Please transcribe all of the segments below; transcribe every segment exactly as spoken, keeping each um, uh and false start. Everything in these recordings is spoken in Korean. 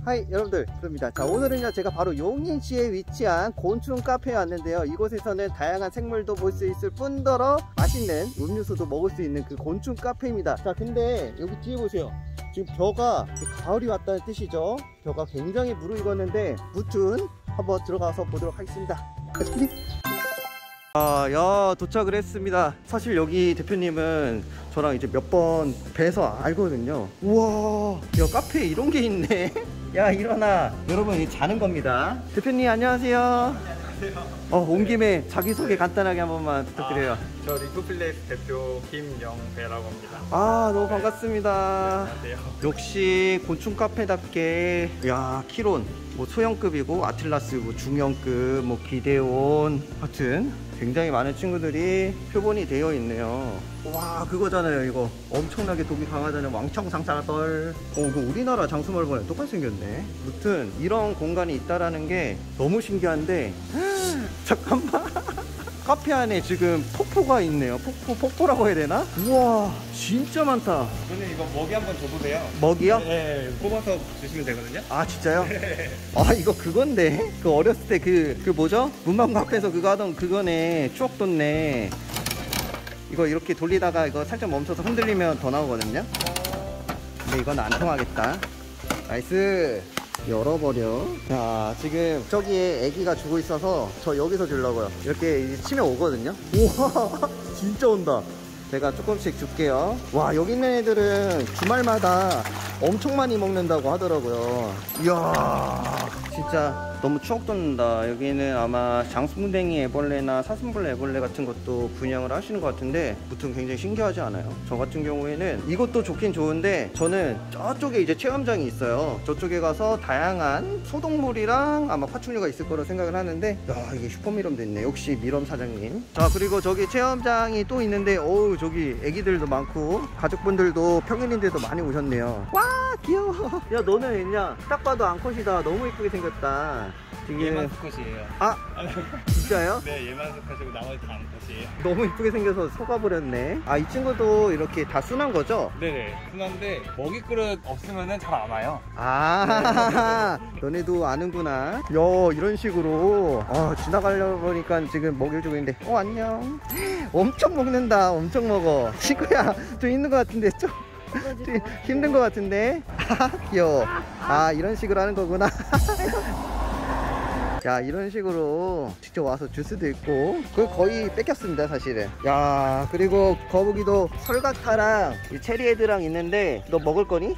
하이 여러분들, 그럽니다. 자, 오늘은요 제가 바로 용인시에 위치한 곤충 카페에 왔는데요. 이곳에서는 다양한 생물도 볼 수 있을 뿐더러 맛있는 음료수도 먹을 수 있는 그 곤충 카페입니다. 자, 근데 여기 뒤에 보세요. 지금 벼가 가을이 왔다는 뜻이죠. 벼가 굉장히 무르익었는데 무튼 한번 들어가서 보도록 하겠습니다. 아, 야, 도착을 했습니다. 사실 여기 대표님은 저랑 이제 몇 번 뵈서 알거든요. 우와, 야, 카페에 이런 게 있네. 야, 일어나. 여러분, 이 자는 겁니다. 대표님 안녕하세요. 안녕하세요. 어, 온 김에 자기소개 간단하게 한 번만 부탁드려요. 아, 저 리프플레이스 대표 김영배라고 합니다. 아, 너무 반갑습니다. 안녕하세요. 역시 곤충 카페답게, 야, 키론 뭐 소형급이고 아틀라스 뭐 중형급 뭐 기데온, 하여튼 굉장히 많은 친구들이 표본이 되어 있네요. 와, 그거잖아요. 이거 엄청나게 독이 강하다는 왕청상사떨. 어, 이거 우리나라 장수말벌랑 똑같이 생겼네. 무튼 이런 공간이 있다라는 게 너무 신기한데 잠깐만. 카페 안에 지금 폭포가 있네요. 폭포, 폭포라고 해야 되나? 우와, 진짜 많다. 저는 이거 먹이 한번 줘보세요. 먹이요? 네, 뽑아서 주시면 되거든요. 아, 진짜요? 네. 아, 이거 그건데? 그 어렸을 때 그, 그 뭐죠? 문방구 앞에서 그거 하던 그거네. 추억 돋네. 이거 이렇게 돌리다가 이거 살짝 멈춰서 흔들리면 더 나오거든요. 근데 이건 안 통하겠다. 나이스. 열어버려. 자, 지금 저기에 애기가 주고 있어서 저 여기서 주려고요. 이렇게 이제 치면 오거든요. 우와, 진짜 온다. 제가 조금씩 줄게요. 와, 여기 있는 애들은 주말마다 엄청 많이 먹는다고 하더라고요. 이야, 진짜 너무 추억 돋는다. 여기는 아마 장수풍뎅이 애벌레나 사슴벌레 애벌레 같은 것도 분양을 하시는 것 같은데 무튼 굉장히 신기하지 않아요? 저 같은 경우에는 이것도 좋긴 좋은데 저는 저쪽에 이제 체험장이 있어요. 저쪽에 가서 다양한 소동물이랑 아마 파충류가 있을 거로 생각을 하는데, 야, 이게 슈퍼미럼도 있네. 역시 미럼 사장님. 자, 그리고 저기 체험장이 또 있는데 어우, 저기 애기들도 많고 가족분들도 평일인데도 많이 오셨네요. 와, 귀여워. 야, 너는 왜냐? 딱 봐도 암컷이다. 너무 이쁘게 생겼다. 지금... 얘만 수컷이에요. 아, 진짜요? 네, 얘만 수컷이고 나머지 다 암컷이에요. 너무 이쁘게 생겨서 속아버렸네. 아, 이 친구도 이렇게 다 순한 거죠? 네네, 순한데 먹이 그릇 없으면 잘 안 와요. 아, 너네도 아는구나. 야, 이런 식으로. 아, 지나가려고 보니까 지금 먹이를 주고 있는데, 어, 안녕. 엄청 먹는다. 엄청 먹어. 친구야, 좀 있는 것 같은데 좀, 좀 힘든 것 같은데. 아, 귀여워. 아, 이런 식으로 하는 거구나. 야, 이런 식으로 직접 와서 줄 수도 있고. 그걸 거의 뺏겼습니다, 사실은. 야, 그리고 거북이도 설각타랑 이 체리헤드랑 있는데 너 먹을 거니?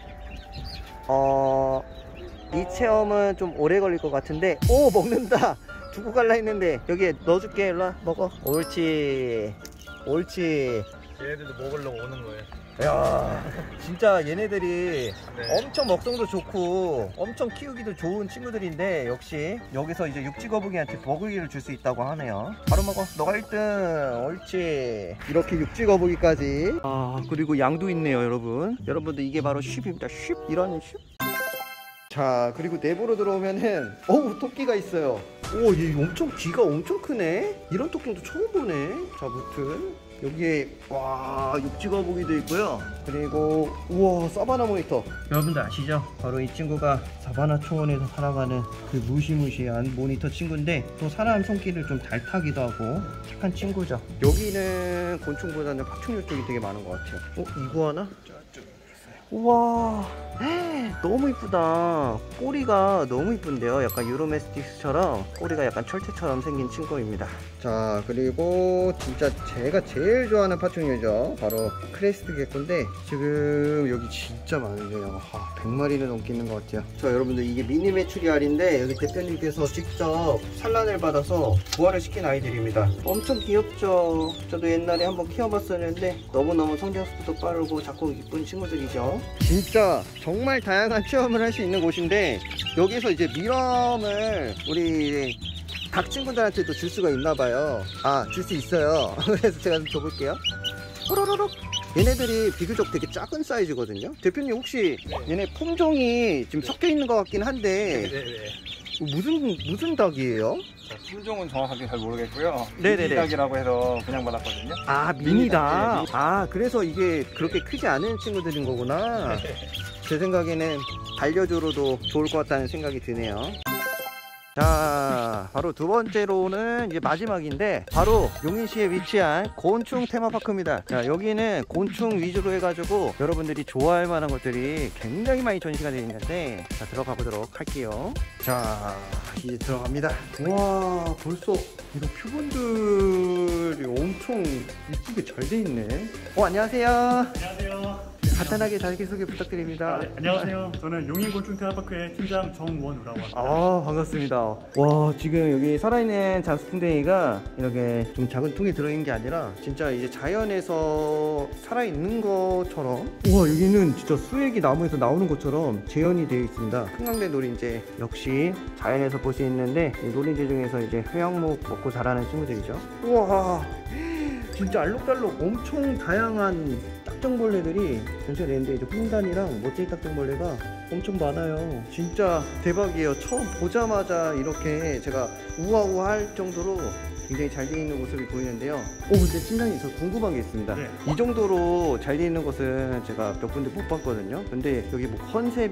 어... 이 체험은 좀 오래 걸릴 것 같은데. 오, 먹는다. 두고 갈라 했는데 여기에 넣어줄게. 일로와, 먹어. 옳지, 옳지. 얘네들도 먹으려고 오는 거예요. 야, 진짜 얘네들이 네. 엄청 먹성도 좋고 엄청 키우기도 좋은 친구들인데 역시 여기서 이제 육지거북이한테 먹이를 줄 수 있다고 하네요. 바로 먹어. 너가 일 등. 옳지. 이렇게 육지거북이까지. 아, 그리고 양도 있네요, 여러분. 여러분들 이게 바로 쉽입니다. 쉽. 이런 쉽. 자, 그리고 내부로 들어오면은 어우, 토끼가 있어요. 오, 얘 엄청 귀가 엄청 크네. 이런 토끼도 처음 보네. 자, 무튼 여기에 와, 육지거북이도 있고요. 그리고 우와, 사바나 모니터. 여러분들 아시죠? 바로 이 친구가 사바나 초원에서 살아가는 그 무시무시한 모니터 친구인데 또 사람 손길을 좀 잘 타기도 하고 착한 친구죠. 여기는 곤충보다는 파충류 쪽이 되게 많은 것 같아요. 어, 이구아나? 우와, 너무 이쁘다. 꼬리가 너무 이쁜데요. 약간 유로메스틱스처럼 꼬리가 약간 철새처럼 생긴 친구입니다. 자, 그리고 진짜 제가 제일 좋아하는 파충류죠. 바로 크레스트 개코인데 지금 여기 진짜 많은데요. 아, 백 마리는 넘게 있는 것 같아요. 자, 여러분들 이게 미니 메추리알인데 여기 대표님께서 직접 산란을 받아서 부화를 시킨 아이들입니다. 엄청 귀엽죠. 저도 옛날에 한번 키워봤었는데 너무너무 성장 속도도 빠르고 작고 이쁜 친구들이죠. 진짜 정말 다양한 체험을 할 수 있는 곳인데 여기서 이제 미럼을 우리 닭 친구들한테도 줄 수가 있나봐요. 아, 줄 수 있어요. 그래서 제가 좀 줘볼게요. 호로로록. 얘네들이 비교적 되게 작은 사이즈거든요. 대표님 혹시 얘네 품종이 지금 섞여 있는 것 같긴 한데 네네. 무슨 무슨 닭이에요? 품종은 정확하게 잘 모르겠고요. 네네네. 미니닭이라고 해서 그냥 받았거든요. 아, 미니다. 아, 그래서 이게 그렇게 크지 않은 친구들인 거구나. 제 생각에는 반려조로도 좋을 것 같다는 생각이 드네요. 자, 바로 두 번째로는 이제 마지막인데 바로 용인시에 위치한 곤충 테마파크입니다. 자, 여기는 곤충 위주로 해가지고 여러분들이 좋아할 만한 것들이 굉장히 많이 전시가 되어 있는데, 자, 들어가 보도록 할게요. 자, 이제 들어갑니다. 와, 벌써 이런 표본들이 엄청 이쁘게 잘 돼 있네. 어, 안녕하세요. 안녕하세요. 간단하게 자기소개 부탁드립니다. 아, 네, 안녕하세요. 저는 용인곤충테마파크의 팀장 정원우라고 합니다. 아, 반갑습니다. 와, 지금 여기 살아있는 장수풍뎅이가 이렇게 좀 작은 통에 들어있는 게 아니라 진짜 이제 자연에서 살아있는 것처럼, 우와, 여기는 진짜 수액이 나무에서 나오는 것처럼 재현이 되어 있습니다. 흥강대 노린재 역시 자연에서 볼 수 있는데, 이 노린재 중에서 이제 회양목 먹고 자라는 친구들이죠. 우와, 진짜 알록달록 엄청 다양한 딱정벌레들이 전시가 되는데, 이제 홍단이랑 멋쟁이 딱정벌레가 엄청 많아요. 진짜 대박이에요. 처음 보자마자 이렇게 제가 우아우아할 정도로 굉장히 잘 되어 있는 모습이 보이는데요. 오, 근데 팀장님, 저 궁금한 게 있습니다. 네. 이 정도로 잘 되어 있는 곳은 제가 몇 군데 못 봤거든요. 근데 여기 뭐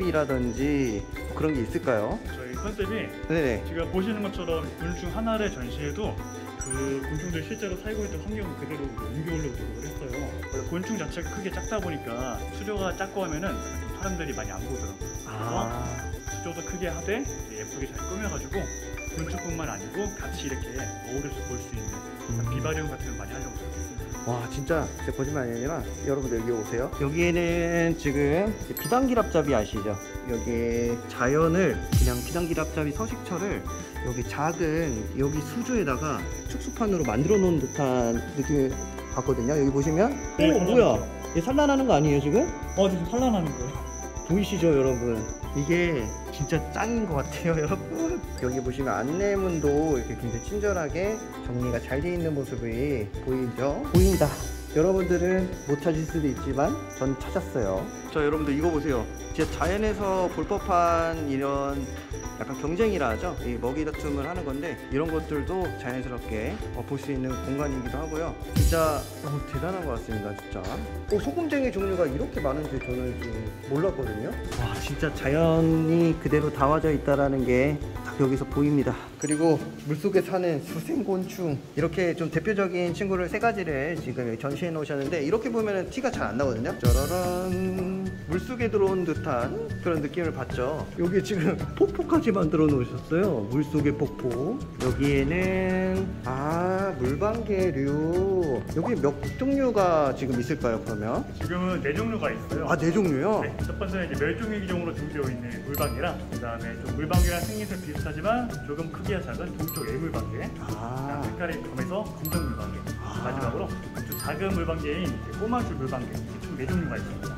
컨셉이라든지 뭐 그런 게 있을까요? 저희 컨셉이 네네. 지금 보시는 것처럼 곤충 하나를 전시해도 그 곤충들 실제로 살고 있던 환경을 그대로 옮겨오려고 노력을 했어요. 곤충 자체가 크게 작다 보니까 수조가 작고 하면은 좀 사람들이 많이 안 보더라고요. 그래서 아, 수조도 크게 하되 예쁘게 잘 꾸며가지고 곤충뿐만 아니고 같이 이렇게 어우러서 볼 수 있는 음. 비바리움 같은 거 많이 하려고 노력했습니다. 와, 진짜 제 거짓말이 아니라 여러분들 여기 오세요. 여기에는 지금 비단기랍잡이 아시죠? 여기 자연을 그냥 비단기랍잡이 서식처를 여기 작은 여기 수조에다가 축수판으로 만들어 놓은 듯한 느낌을 받거든요. 여기 보시면 네, 오, 뭐야, 얘 산란하는 거 아니에요 지금? 어, 지금 산란하는 거예요. 보이시죠 여러분? 이게 진짜 짱인 것 같아요 여러분. 여기 보시면 안내문도 이렇게 굉장히 친절하게 정리가 잘 되어 있는 모습이 보이죠? 보인다. 여러분들은 못 찾을 수도 있지만 전 찾았어요. 자, 여러분들 이거 보세요. 진짜 자연에서 볼 법한 이런 약간 경쟁이라 하죠. 이 먹이 다툼을 하는 건데, 이런 것들도 자연스럽게 어, 볼 수 있는 공간이기도 하고요. 진짜 너무 대단한 것 같습니다. 진짜 어, 소금쟁이 종류가 이렇게 많은지 저는 좀 몰랐거든요. 와, 진짜 자연이 그대로 담아져 있다라는 게 딱 여기서 보입니다. 그리고 물속에 사는 수생곤충, 이렇게 좀 대표적인 친구를 세 가지를 지금 여기 전시해 놓으셨는데, 이렇게 보면은 티가 잘 안 나거든요. 짜라란, 물속에 들어온 듯한 그런 느낌을 받죠. 여기 지금 폭포까지 만들어 놓으셨어요. 물속의 폭포. 여기에는 아, 물방개류. 여기 몇 종류가 지금 있을까요 그러면? 지금은 네 종류가 있어요. 아, 네 종류요? 네, 첫 번째는 이제 멸종위기종으로 등재되어 있는 물방개랑, 그 다음에 좀 물방개랑 생김새 비슷하지만 조금 크기가 작은 동쪽 애물방개, 아, 색깔이 검해서 검정 물방개, 아. 마지막으로 좀 작은 물방개인 이제 꼬마줄 물방개, 총 네 종류가 있습니다.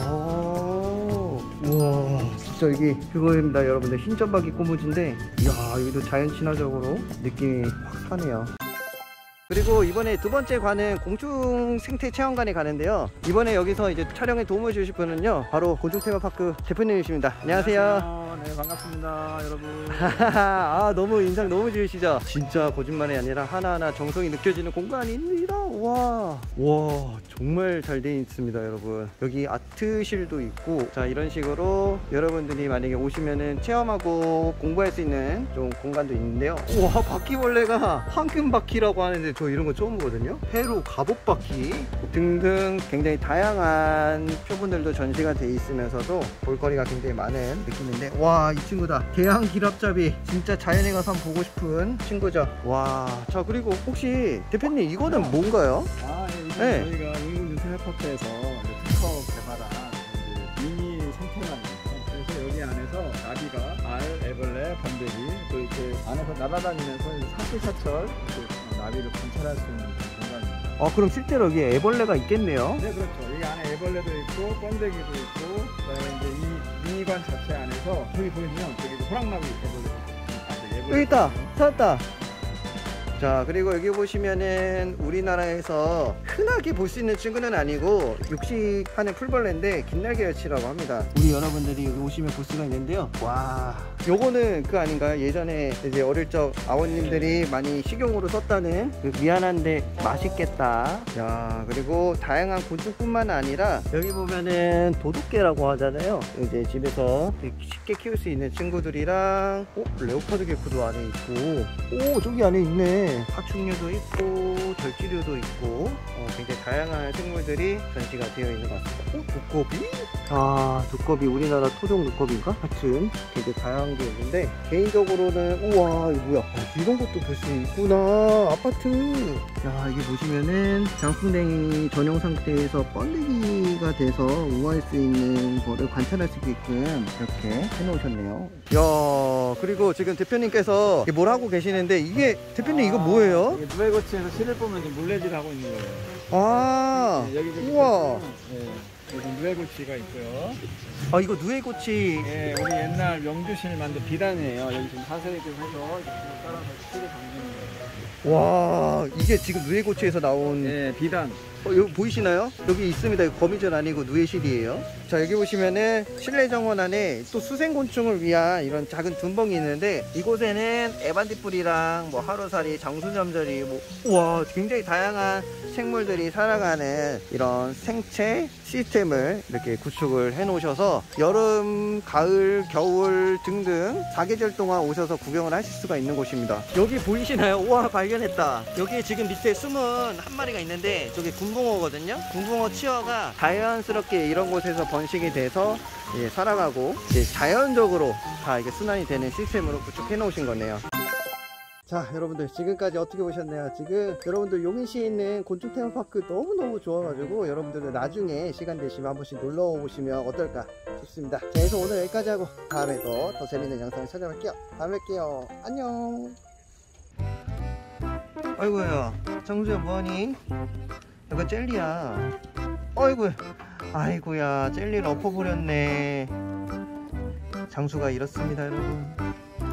아, 우와, 진짜 이게 그거입니다 여러분들. 흰점박이 꼬무지인데, 이야, 여기도 자연 친화적으로 느낌이 확 사네요. 그리고 이번에 두 번째 관은 곤충 생태 체험관에 가는데요. 이번에 여기서 이제 촬영에 도움을 주실 분은요, 바로 곤충 테마파크 대표님이십니다. 안녕하세요. 안녕하세요. 네, 반갑습니다, 여러분. 아, 너무 인상 너무 좋으시죠? 진짜 거짓말이 아니라 하나하나 정성이 느껴지는 공간입니다. 와, 와, 정말 잘 돼 있습니다 여러분. 여기 아트실도 있고, 자, 이런 식으로 여러분들이 만약에 오시면은 체험하고 공부할 수 있는 좀 공간도 있는데요. 와, 바퀴벌레가 황금바퀴라고 하는데 저 이런 거 처음 보거든요. 페루 갑옷바퀴 등등 굉장히 다양한 표본들도 전시가 돼 있으면서도 볼거리가 굉장히 많은 느낌인데, 와, 이 친구다. 대왕 기랍잡이. 진짜 자연에 가서 한번 보고 싶은 친구죠. 와, 자, 그리고 혹시 대표님 이거는 뭔가요? 아, 예, 이건 네. 저희가 용인군수협학회에서 특허 개발한 이제 미니 생태관입니다. 그래서 여기 안에서 나비가 알, 애벌레, 번데기 또 이렇게 안에서 날아다니면서 사시사철 이렇게 나비를 관찰할 수 있는 공간입니다. 아, 그럼 실제로 여기 애벌레가 있겠네요. 네, 그렇죠. 여기 안에 애벌레도 있고 번데기도 있고, 그다음에 이제 이 미니관 자체 안에서 저기 보시면 저기 호랑나비 애벌레. 아, 애벌레 여기 있다. 찾았다. 자, 그리고 여기 보시면은 우리나라에서 흔하게 볼 수 있는 친구는 아니고 육식하는 풀벌레인데 긴날개 열치라고 합니다. 우리 여러분들이 여기 오시면 볼 수가 있는데요. 와, 요거는 그 아닌가요? 예전에 이제 어릴 적 아버님들이 많이 식용으로 썼다는 그 미안한데 맛있겠다. 야, 그리고 다양한 곤충뿐만 아니라 여기 보면은 도둑개라고 하잖아요. 이제 집에서 쉽게 키울 수 있는 친구들이랑, 어? 레오파드 개코도 안에 있고, 오, 저기 안에 있네. 파충류도 있고 절지류도 있고, 어, 굉장히 다양한 생물들이 전시가 되어 있는 것 같습니다. 어? 두꺼비? 아, 두꺼비 우리나라 토종 두꺼비인가? 하여튼 되게 다양한 게 있는데, 개인적으로는 우와, 이거 뭐야, 아, 이런 것도 볼 수 있구나. 아파트. 야, 이게 보시면은 장풍뎅이 전용 상태에서 번데기가 돼서 우아할 수 있는 거를 관찰할 수 있게끔 이렇게 해놓으셨네요. 야, 그리고 지금 대표님께서 뭘 하고 계시는데, 이게 대표님 이거 뭐예요? 이게 누에고치에서 실을 보면 지금 물레질 하고 있는 거예요. 아, 네, 여기 저기 우와. 네, 여기 누에고치가 있고요. 아, 이거 누에고치. 네, 우리 옛날 명주실 만든 비단이에요. 여기 지금 자세히 좀 해서 이렇게 따라서 실을 담는 거예요. 와, 이게 지금 누에고치에서 나온. 네, 비단. 어, 여기 보이시나요? 여기 있습니다. 이거 거미줄 아니고 누에실이에요. 자, 여기 보시면은 실내 정원 안에 또 수생곤충을 위한 이런 작은 둔벙이 있는데, 이곳에는 에반디뿔이랑 뭐 하루살이, 장수점절이, 뭐 우와, 굉장히 다양한 생물들이 살아가는 이런 생체 시스템을 이렇게 구축을 해 놓으셔서 여름, 가을, 겨울 등등 사계절 동안 오셔서 구경을 하실 수가 있는 곳입니다. 여기 보이시나요? 우와, 발견했다. 여기 지금 밑에 숨은 한 마리가 있는데, 저기 군붕어거든요. 군붕어 치어가 자연스럽게 이런 곳에서 번식이 돼서 예, 살아가고 이제 자연적으로 다 이게 순환이 되는 시스템으로 구축해 놓으신 거네요. 자, 여러분들 지금까지 어떻게 보셨나요? 지금 여러분들 용인시에 있는 곤충 테마파크 너무너무 좋아가지고 여러분들은 나중에 시간 되시면 한 번씩 놀러 오시면 어떨까 싶습니다. 자, 그래서 오늘 여기까지 하고 다음에도 더 재밌는 영상을 찾아뵐게요. 다음에 뵐게요. 안녕. 아이고야, 정수야 뭐하니? 이거 젤리야. 어이구, 아이고야, 젤리를 엎어버렸네. 장수가 이렇습니다, 여러분.